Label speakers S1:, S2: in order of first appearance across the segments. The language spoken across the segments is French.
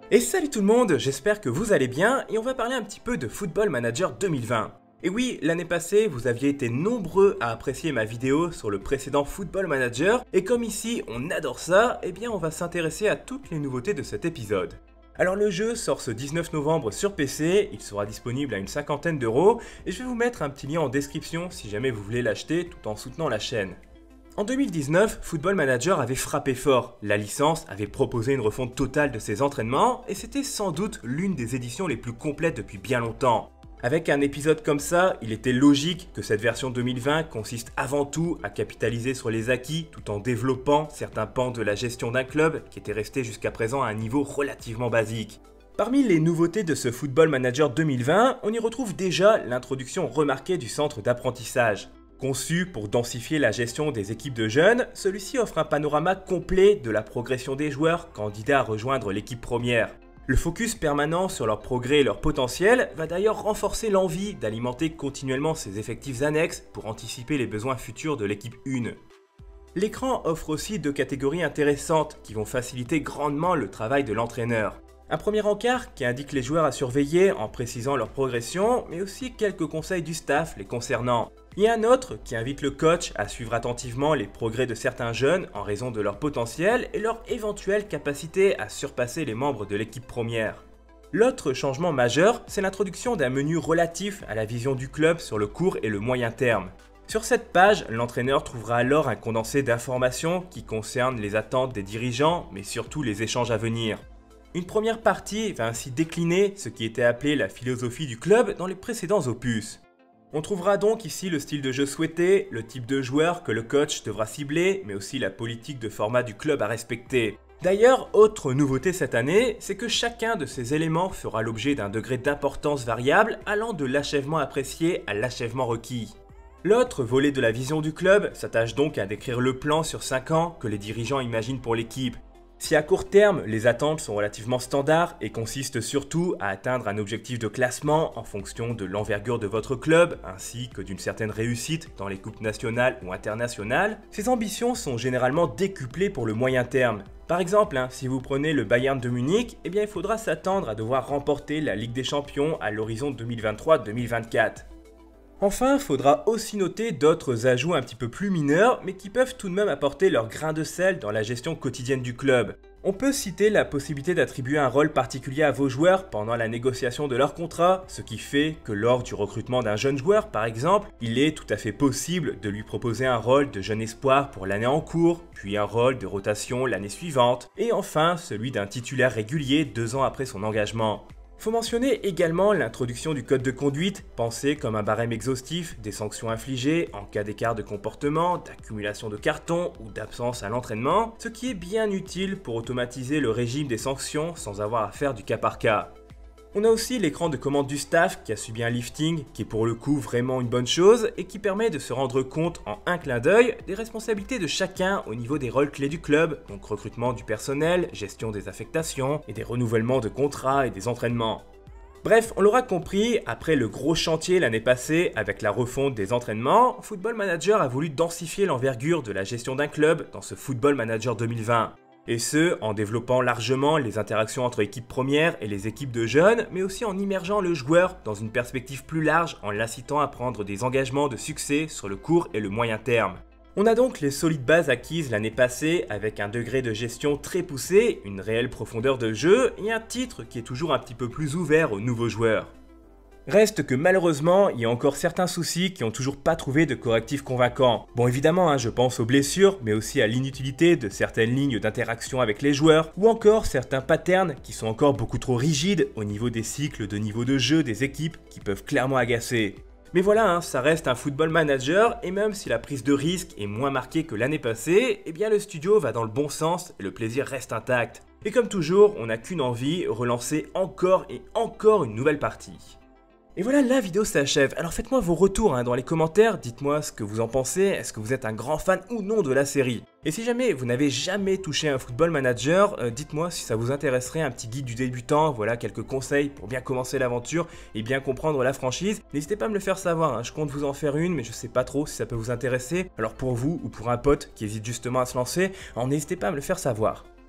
S1: Et salut tout le monde, j'espère que vous allez bien et on va parler un petit peu de Football Manager 2020. Et oui, l'année passée, vous aviez été nombreux à apprécier ma vidéo sur le précédent Football Manager et comme ici on adore ça, eh bien on va s'intéresser à toutes les nouveautés de cet épisode. Alors le jeu sort ce 19 novembre sur PC, il sera disponible à une cinquantaine d'euros et je vais vous mettre un petit lien en description si jamais vous voulez l'acheter tout en soutenant la chaîne. En 2019, Football Manager avait frappé fort, la licence avait proposé une refonte totale de ses entraînements et c'était sans doute l'une des éditions les plus complètes depuis bien longtemps. Avec un épisode comme ça, il était logique que cette version 2020 consiste avant tout à capitaliser sur les acquis tout en développant certains pans de la gestion d'un club qui était resté jusqu'à présent à un niveau relativement basique. Parmi les nouveautés de ce Football Manager 2020, on y retrouve déjà l'introduction remarquée du centre d'apprentissage. Conçu pour densifier la gestion des équipes de jeunes, celui-ci offre un panorama complet de la progression des joueurs candidats à rejoindre l'équipe première. Le focus permanent sur leur progrès et leur potentiel va d'ailleurs renforcer l'envie d'alimenter continuellement ces effectifs annexes pour anticiper les besoins futurs de l'équipe 1. L'écran offre aussi deux catégories intéressantes qui vont faciliter grandement le travail de l'entraîneur. Un premier encart qui indique les joueurs à surveiller en précisant leur progression, mais aussi quelques conseils du staff les concernant. Et un autre qui invite le coach à suivre attentivement les progrès de certains jeunes en raison de leur potentiel et leur éventuelle capacité à surpasser les membres de l'équipe première. L'autre changement majeur, c'est l'introduction d'un menu relatif à la vision du club sur le court et le moyen terme. Sur cette page, l'entraîneur trouvera alors un condensé d'informations qui concernent les attentes des dirigeants, mais surtout les échanges à venir. Une première partie va ainsi décliner ce qui était appelé la philosophie du club dans les précédents opus. On trouvera donc ici le style de jeu souhaité, le type de joueur que le coach devra cibler, mais aussi la politique de format du club à respecter. D'ailleurs, autre nouveauté cette année, c'est que chacun de ces éléments fera l'objet d'un degré d'importance variable allant de l'achèvement apprécié à l'achèvement requis. L'autre volet de la vision du club s'attache donc à décrire le plan sur 5 ans que les dirigeants imaginent pour l'équipe. Si à court terme, les attentes sont relativement standards et consistent surtout à atteindre un objectif de classement en fonction de l'envergure de votre club, ainsi que d'une certaine réussite dans les coupes nationales ou internationales, ces ambitions sont généralement décuplées pour le moyen terme. Par exemple, si vous prenez le Bayern de Munich, eh bien il faudra s'attendre à devoir remporter la Ligue des Champions à l'horizon 2023-2024. Enfin, faudra aussi noter d'autres ajouts un petit peu plus mineurs, mais qui peuvent tout de même apporter leur grain de sel dans la gestion quotidienne du club. On peut citer la possibilité d'attribuer un rôle particulier à vos joueurs pendant la négociation de leur contrat, ce qui fait que lors du recrutement d'un jeune joueur par exemple, il est tout à fait possible de lui proposer un rôle de jeune espoir pour l'année en cours, puis un rôle de rotation l'année suivante, et enfin celui d'un titulaire régulier 2 ans après son engagement. Faut mentionner également l'introduction du code de conduite, pensé comme un barème exhaustif des sanctions infligées en cas d'écart de comportement, d'accumulation de cartons ou d'absence à l'entraînement, ce qui est bien utile pour automatiser le régime des sanctions sans avoir à faire du cas par cas. On a aussi l'écran de commande du staff qui a subi un lifting, qui est pour le coup vraiment une bonne chose et qui permet de se rendre compte en un clin d'œil des responsabilités de chacun au niveau des rôles clés du club, donc recrutement du personnel, gestion des affectations et des renouvellements de contrats et des entraînements. Bref, on l'aura compris, après le gros chantier l'année passée avec la refonte des entraînements, Football Manager a voulu densifier l'envergure de la gestion d'un club dans ce Football Manager 2020. Et ce, en développant largement les interactions entre équipes premières et les équipes de jeunes, mais aussi en immergeant le joueur dans une perspective plus large en l'incitant à prendre des engagements de succès sur le court et le moyen terme. On a donc les solides bases acquises l'année passée avec un degré de gestion très poussé, une réelle profondeur de jeu et un titre qui est toujours un petit peu plus ouvert aux nouveaux joueurs. Reste que malheureusement, il y a encore certains soucis qui n'ont toujours pas trouvé de correctifs convaincants. Bon évidemment, je pense aux blessures, mais aussi à l'inutilité de certaines lignes d'interaction avec les joueurs, ou encore certains patterns qui sont encore beaucoup trop rigides au niveau des cycles de niveau de jeu des équipes qui peuvent clairement agacer. Mais voilà, ça reste un Football Manager, et même si la prise de risque est moins marquée que l'année passée, eh bien le studio va dans le bon sens et le plaisir reste intact. Et comme toujours, on n'a qu'une envie, relancer encore et encore une nouvelle partie. Et voilà, la vidéo s'achève. Alors faites-moi vos retours dans les commentaires, dites-moi ce que vous en pensez, est-ce que vous êtes un grand fan ou non de la série. Et si jamais vous n'avez jamais touché un Football Manager, dites-moi si ça vous intéresserait un petit guide du débutant, voilà quelques conseils pour bien commencer l'aventure et bien comprendre la franchise. N'hésitez pas à me le faire savoir, je compte vous en faire une mais je sais pas trop si ça peut vous intéresser. Alors pour vous ou pour un pote qui hésite justement à se lancer, n'hésitez pas à me le faire savoir.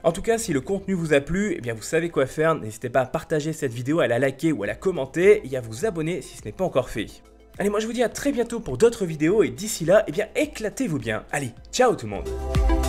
S1: En tout cas, si le contenu vous a plu, eh bien vous savez quoi faire, n'hésitez pas à partager cette vidéo, à la liker ou à la commenter et à vous abonner si ce n'est pas encore fait. Allez, moi je vous dis à très bientôt pour d'autres vidéos et d'ici là, eh bien éclatez-vous bien. Allez, ciao tout le monde!